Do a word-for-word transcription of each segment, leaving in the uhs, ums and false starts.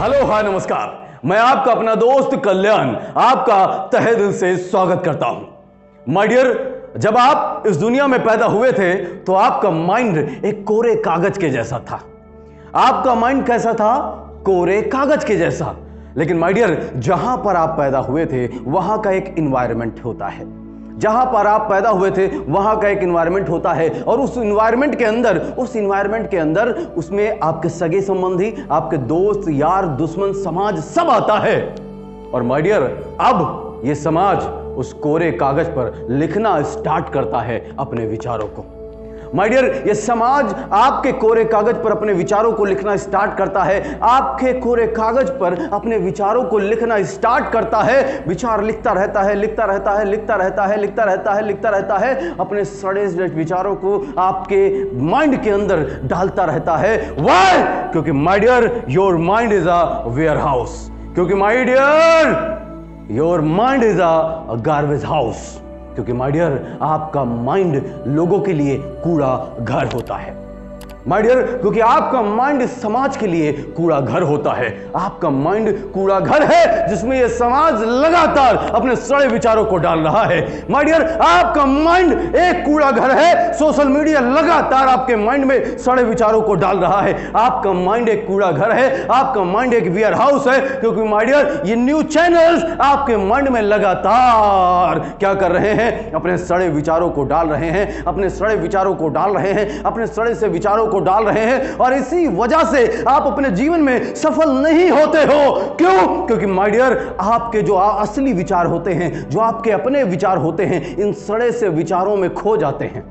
Hello hi नमस्कार, मैं आपका अपना दोस्त कल्याण आपका तहे दिल से स्वागत करता हूं। माय डियर, जब आप इस दुनिया में पैदा हुए थे तो आपका माइंड एक कोरे कागज के जैसा था। आपका माइंड कैसा था? कोरे कागज के जैसा। लेकिन माय डियर, जहां पर आप पैदा हुए थे वहां का एक इन्वायरमेंट होता है। जहां पर आप पैदा हुए थे वहां का एक इन्वायरमेंट होता है और उस इन्वायरमेंट के अंदर उस इन्वायरमेंट के अंदर उसमें आपके सगे संबंधी, आपके दोस्त, यार, दुश्मन, समाज सब आता है। और माय डियर, अब ये समाज उस कोरे कागज पर लिखना स्टार्ट करता है अपने विचारों को। माय डियर, ये समाज आपके कोरे कागज पर अपने विचारों को लिखना स्टार्ट करता है। आपके कोरे कागज पर अपने विचारों को लिखना स्टार्ट करता है। विचार लिखता रहता है, लिखता रहता है, लिखता रहता है, लिखता रहता है, लिखता रहता है। अपने सड़े विचारों को आपके माइंड के अंदर डालता रहता है। व्हाई? क्योंकि my dear, your mind is a warehouse. क्योंकि my dear, your mind is a garbage house. क्योंकि माय डियर, आपका माइंड लोगों के लिए कूड़ा घर होता है। माय डियर, क्योंकि आपका माइंड समाज के लिए कूड़ा घर होता है। आपका माइंड कूड़ा घर है जिसमें यह समाज लगातार अपने सड़े विचारों को डाल रहा है। माय डियर, आपका माइंड एक कूड़ा घर है। सोशल मीडिया लगातार आपके माइंड में सड़े विचारों को डाल रहा है। आपका माइंड एक कूड़ा घर है, आपका माइंड एक वेयर हाउस है। क्योंकि माय डियर, ये न्यूज चैनल्स आपके माइंड में लगातार क्या कर रहे हैं? अपने सड़े विचारों को डाल रहे हैं, अपने सड़े विचारों को डाल रहे हैं, अपने सड़े से विचारों को डाल रहे हैं। और इसी वजह से आप अपने जीवन में सफल नहीं होते हो। क्यों? क्योंकि माय डियर, आपके जो असली विचार होते हैं, जो आपके अपने विचार होते हैं, इन सड़े से विचारों में खो जाते हैं।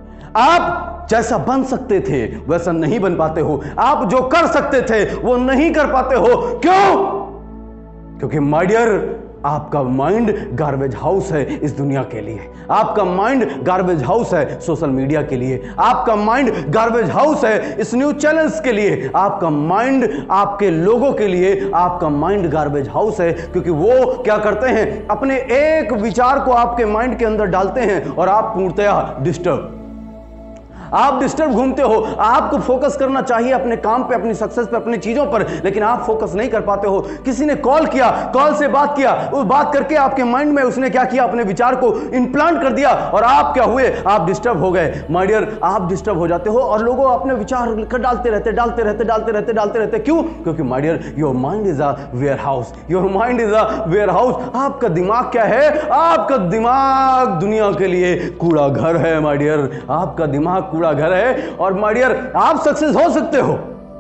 आप जैसा बन सकते थे वैसा नहीं बन पाते हो। आप जो कर सकते थे वो नहीं कर पाते हो। क्यों? क्योंकि माय डियर, आपका माइंड गार्बेज हाउस है इस दुनिया के लिए। आपका माइंड गार्बेज हाउस है सोशल मीडिया के लिए। आपका माइंड गार्बेज हाउस है इस न्यूज चैनल्स के लिए। आपका माइंड आपके लोगों के लिए, आपका माइंड गार्बेज हाउस है। क्योंकि वो क्या करते हैं? अपने एक विचार को आपके माइंड के अंदर डालते हैं और आप पूर्णतः डिस्टर्ब आप डिस्टर्ब घूमते हो। आपको फोकस करना चाहिए अपने काम पे, अपनी सक्सेस पे, अपनी चीजों पर, लेकिन आप फोकस नहीं कर पाते हो। किसी ने कॉल किया, कॉल से बात किया, उस बात करके आपके माइंड में उसने क्या किया? अपने विचार को इंप्लांट कर दिया और आप क्या हुए? आप डिस्टर्ब हो गए। माय डियर, आप डिस्टर्ब हो जाते हो और लोगों अपने विचार डालते रहते डालते रहते डालते रहते डालते रहते क्यों? क्योंकि my dear, your mind is a warehouse. Your mind is a warehouse. आपका दिमाग क्या है? आपका दिमाग दुनिया के लिए कूड़ा घर है। माय डियर, आपका दिमाग कूड़ा घर है। और माय डियर, आप सक्सेस हो सकते हो,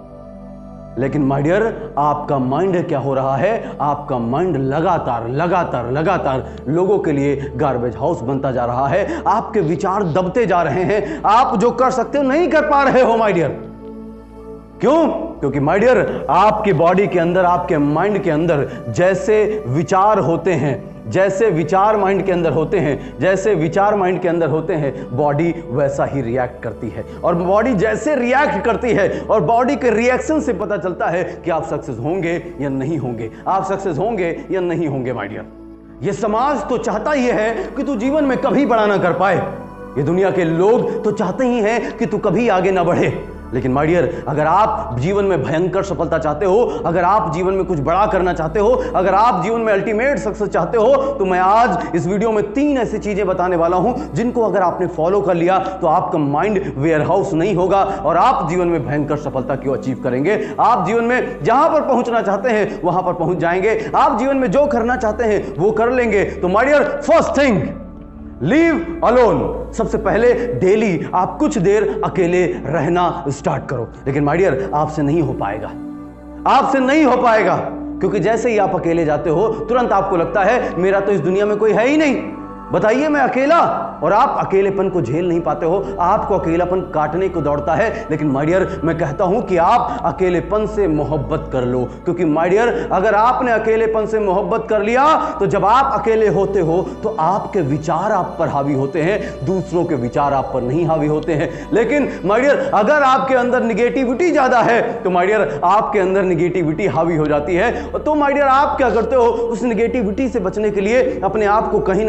लेकिन माय डियर, आपका माइंड क्या हो रहा है? आपका माइंड लगातार लगातार लगातार लोगों के लिए गार्बेज हाउस बनता जा रहा है। आपके विचार दबते जा रहे हैं। आप जो कर सकते हो नहीं कर पा रहे हो माय डियर। क्यों? क्योंकि माय डियर, आपकी बॉडी के अंदर, आपके माइंड के अंदर जैसे विचार होते हैं, जैसे विचार माइंड के अंदर होते हैं, जैसे विचार माइंड के अंदर होते हैं, बॉडी वैसा ही रिएक्ट करती है। और बॉडी जैसे रिएक्ट करती है और बॉडी के रिएक्शन से पता चलता है कि आप सक्सेस होंगे या नहीं होंगे, आप सक्सेस होंगे या नहीं होंगे। माय डियर, ये समाज तो चाहता ही है कि तू जीवन में कभी बड़ा ना कर पाए। ये दुनिया के लोग तो चाहते ही हैं कि तू कभी आगे ना बढ़े। लेकिन माय डियर, अगर आप जीवन में भयंकर सफलता चाहते हो, अगर आप जीवन में कुछ बड़ा करना चाहते हो, अगर आप जीवन में अल्टीमेट सक्सेस चाहते हो, तो मैं आज इस वीडियो में तीन ऐसी चीजें बताने वाला हूं जिनको अगर आपने फॉलो कर लिया तो आपका माइंड वेयर हाउस नहीं होगा और आप जीवन में भयंकर सफलता क्यों अचीव करेंगे। आप जीवन में जहां पर पहुंचना चाहते हैं वहां पर पहुंच जाएंगे। आप जीवन में जो करना चाहते हैं वो कर लेंगे। तो my dear, first thing, leave alone. सबसे पहले डेली आप कुछ देर अकेले रहना स्टार्ट करो। लेकिन माय डियर, आपसे नहीं हो पाएगा, आपसे नहीं हो पाएगा। क्योंकि जैसे ही आप अकेले जाते हो तुरंत आपको लगता है मेरा तो इस दुनिया में कोई है ही नहीं, बताइए मैं अकेला। और आप अकेलेपन को झेल नहीं पाते हो, आपको अकेलापन काटने को दौड़ता है। लेकिन माय डियर, मैं कहता हूं कि आप अकेलेपन से मोहब्बत कर लो। क्योंकि माय डियर, अगर आपने अकेलेपन से मोहब्बत कर लिया तो जब आप अकेले होते हो तो आपके विचार आप पर हावी होते हैं, दूसरों के विचार आप पर नहीं हावी होते हैं। लेकिन माय डियर, अगर आपके अंदर निगेटिविटी ज्यादा है तो माय डियर, आपके अंदर निगेटिविटी हावी हो जाती है। तो माय डियर, आप क्या करते हो? उस निगेटिविटी से बचने के लिए अपने आप को कहीं ना कहीं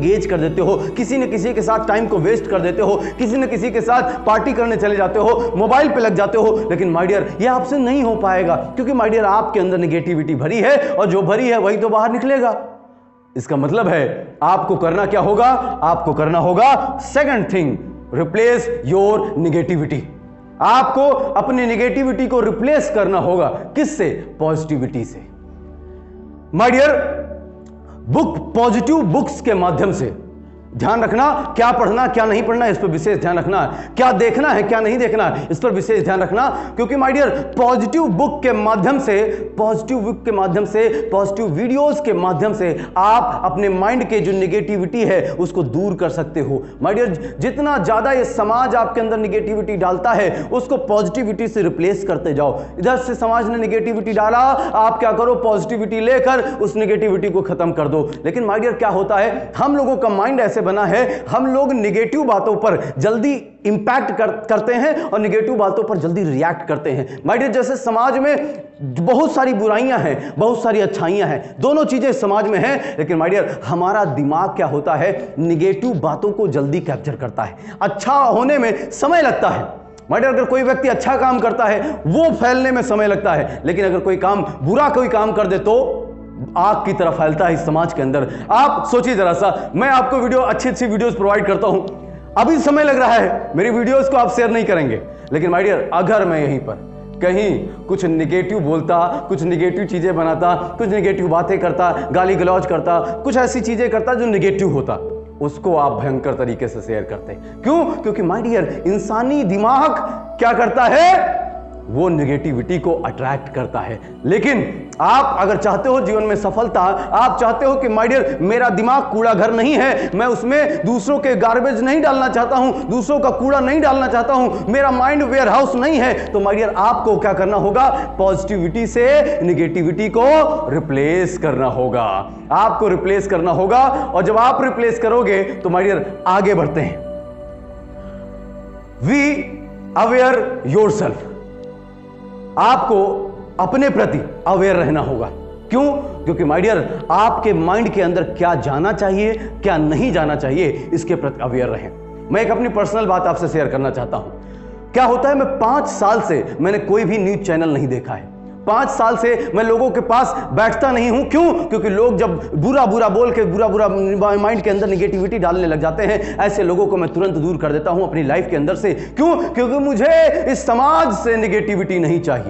एंगेज कर देते हो, किसी न किसी के साथ टाइम को वेस्ट कर देते हो, किसी न किसी के साथ पार्टी करने चले जाते हो, मोबाइल पे लग जाते हो। लेकिन माय डियर ये आपसे नहीं हो पाएगा, क्योंकि माय डियर आपके अंदर नेगेटिविटी भरी है और जो भरी है वही तो बाहर निकलेगा। इसका मतलब है आपको करना क्या होगा? आपको करना होगा second thing, replace your negativity. आपको अपनी नेगेटिविटी को रिप्लेस करना होगा किससे? पॉजिटिविटी से। My dear book positive books के माध्यम से ध्यान रखना, क्या पढ़ना क्या नहीं पढ़ना इस पर विशेष ध्यान रखना, क्या देखना है क्या नहीं देखना इस पर विशेष ध्यान रखना। क्योंकि माय डियर पॉजिटिव बुक के माध्यम से, पॉजिटिव बुक के माध्यम से, पॉजिटिव वीडियोस के माध्यम से आप अपने माइंड के जो नेगेटिविटी है उसको दूर कर सकते हो। माय डियर जितना ज्यादा ये समाज आपके अंदर नेगेटिविटी डालता है उसको पॉजिटिविटी से रिप्लेस करते जाओ। इधर से समाज ने नेगेटिविटी डाला, आप क्या करो? पॉजिटिविटी लेकर उस नेगेटिविटी को खत्म कर दो। लेकिन माय डियर क्या होता है, हम लोगों का माइंड ऐसे बना है, हम लोग नेगेटिव बातों पर जल्दी इंपैक्ट कर, करते हैं और नेगेटिव बातों पर जल्दी रिएक्ट करते हैं। माय डियर जैसे समाज में बहुत सारी बुराइयां हैं, बहुत सारी अच्छाइयां हैं, दोनों चीजें समाज में हैं, लेकिन माय डियर हमारा दिमाग क्या होता है? नेगेटिव बातों को जल्दी कैप्चर करता है। अच्छा होने में समय लगता है माय डियर, अगर कोई व्यक्ति अच्छा काम करता है वो फैलने में समय लगता है, लेकिन अगर कोई काम बुरा कोई काम कर दे तो आग की तरफ फैलता है इस समाज के अंदर। आप सोचिए जरा सा, मैं आपको वीडियो अच्छी अच्छी वीडियोस प्रोवाइड करता हूं, अभी समय लग रहा है, मेरी वीडियोस को आप शेयर नहीं करेंगे, लेकिन माय डियर अगर मैं यहीं पर कहीं कुछ निगेटिव बोलता, कुछ निगेटिव चीजें बनाता, कुछ निगेटिव बातें करता, गाली गलौज करता, कुछ ऐसी चीजें करता जो निगेटिव होता, उसको आप भयंकर तरीके से शेयर करते। क्यों? क्योंकि माय डियर इंसानी दिमाग क्या करता है? वो नेगेटिविटी को अट्रैक्ट करता है। लेकिन आप अगर चाहते हो जीवन में सफलता, आप चाहते हो कि माय डियर मेरा दिमाग कूड़ा घर नहीं है, मैं उसमें दूसरों के गार्बेज नहीं डालना चाहता हूं, दूसरों का कूड़ा नहीं डालना चाहता हूं, मेरा माइंड वेयर हाउस नहीं है, तो माय डियर आपको क्या करना होगा? पॉजिटिविटी से नेगेटिविटी को रिप्लेस करना होगा। आपको रिप्लेस करना होगा, और जब आप रिप्लेस करोगे तो माय डियर आगे बढ़ते हैं। वी अवेयर योरसेल्फ, आपको अपने प्रति अवेयर रहना होगा। क्यों? क्योंकि माय डियर आपके माइंड के अंदर क्या जाना चाहिए क्या नहीं जाना चाहिए इसके प्रति अवेयर रहें। मैं एक अपनी पर्सनल बात आपसे शेयर करना चाहता हूं। क्या होता है, मैं पांच साल से मैंने कोई भी न्यूज चैनल नहीं देखा है। पांच साल से मैं लोगों के पास बैठता नहीं हूं। क्यों? क्योंकि लोग जब बुरा बुरा बोल के बुरा बुरा माइंड के अंदर नेगेटिविटी डालने लग जाते हैं, ऐसे लोगों को मैं तुरंत दूर कर देता हूं अपनी लाइफ के अंदर से। क्यों? क्योंकि मुझे इस समाज से नेगेटिविटी नहीं चाहिए,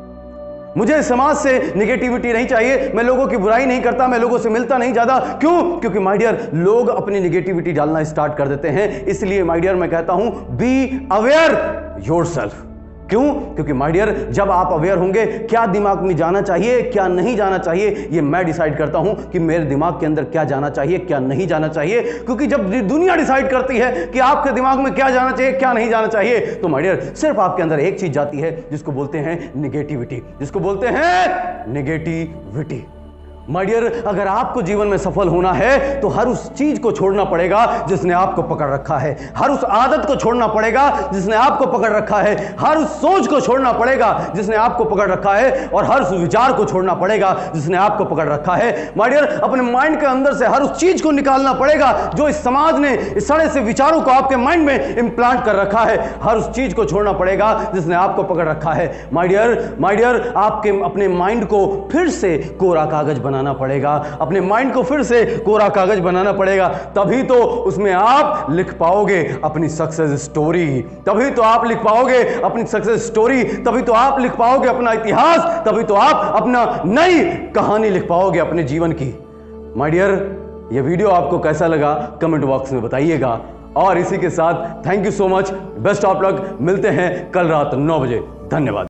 मुझे समाज से नेगेटिविटी नहीं चाहिए। मैं लोगों की बुराई नहीं करता, मैं लोगों से मिलता नहीं ज्यादा। क्यों? क्योंकि माय डियर लोग अपनी नेगेटिविटी डालना स्टार्ट कर देते हैं। इसलिए माय डियर मैं कहता हूं बी अवेयर योरसेल्फ। क्यों? क्योंकि माय डियर जब आप अवेयर होंगे क्या दिमाग में जाना चाहिए क्या नहीं जाना चाहिए, ये मैं डिसाइड करता हूं कि मेरे दिमाग के अंदर क्या जाना चाहिए क्या नहीं जाना चाहिए। क्योंकि जब दुनिया डिसाइड करती है कि आपके दिमाग में क्या जाना चाहिए क्या नहीं जाना चाहिए, तो माय डियर सिर्फ आपके अंदर एक चीज जाती है जिसको बोलते हैं नेगेटिविटी, जिसको बोलते हैं नेगेटिविटी। माय डियर अगर आपको जीवन में सफल होना है तो हर उस चीज को छोड़ना पड़ेगा जिसने आपको पकड़ रखा है, हर उस आदत को छोड़ना पड़ेगा जिसने आपको पकड़ रखा है, हर उस सोच को छोड़ना पड़ेगा जिसने आपको पकड़ रखा है, और हर उस विचार को छोड़ना पड़ेगा जिसने आपको पकड़ रखा है। माय डियर अपने माइंड के अंदर से हर उस चीज को निकालना पड़ेगा जो इस समाज ने इस तरह से विचारों को आपके माइंड में इंप्लांट कर रखा है। हर उस चीज को छोड़ना पड़ेगा जिसने आपको पकड़ रखा है। माय डियर माय डियर आपके अपने माइंड को फिर से कोरा कागज बनाना पड़ेगा, अपने माइंड को फिर से कोरा कागज बनाना पड़ेगा, तभी तो उसमें आप लिख पाओगे अपनी सक्सेस स्टोरी, तभी तो आप लिख पाओगे अपनी सक्सेस स्टोरी, तभी तो आप लिख पाओगे अपना इतिहास, तभी तो आप अपना नई कहानी लिख पाओगे अपने जीवन की। माय डियर ये वीडियो आपको कैसा लगा कमेंट बॉक्स में बताइएगा, और इसी के साथ thank you so much, best of luck, मिलते हैं कल रात नौ बजे। धन्यवाद।